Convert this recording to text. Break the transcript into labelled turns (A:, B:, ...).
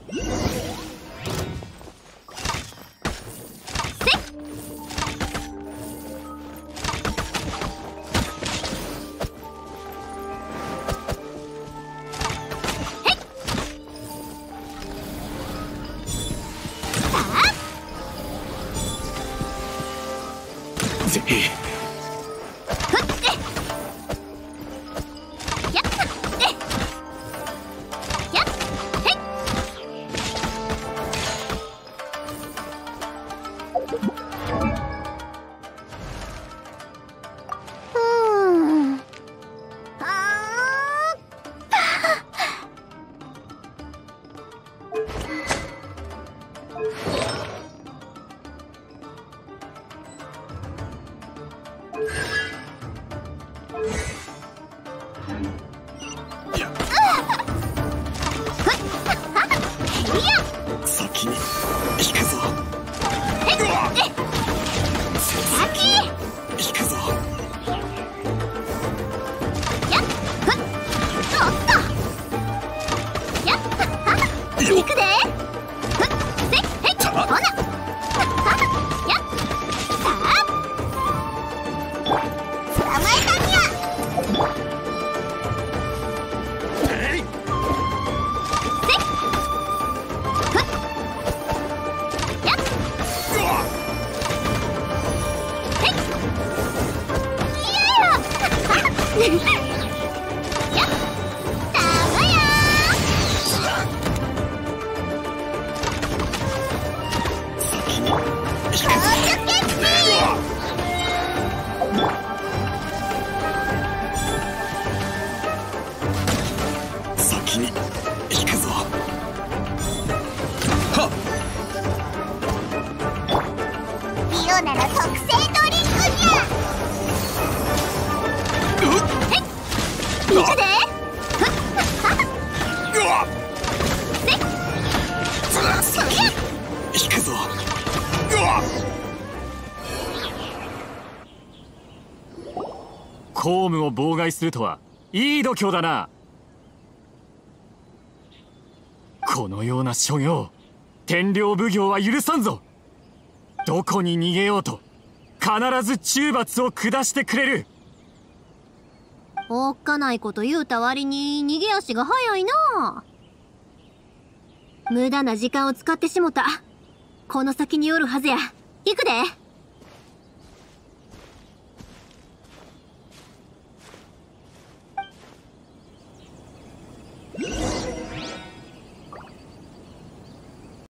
A: 公務を妨害するとはいい度胸だな。このような所業、天領奉行は許さんぞ。どこに逃げようと必ず中罰を下してくれる。
B: おっかないこと言うた割に逃げ足が早いな。無駄な時間を使ってしもた。この先におるはずや。行くで。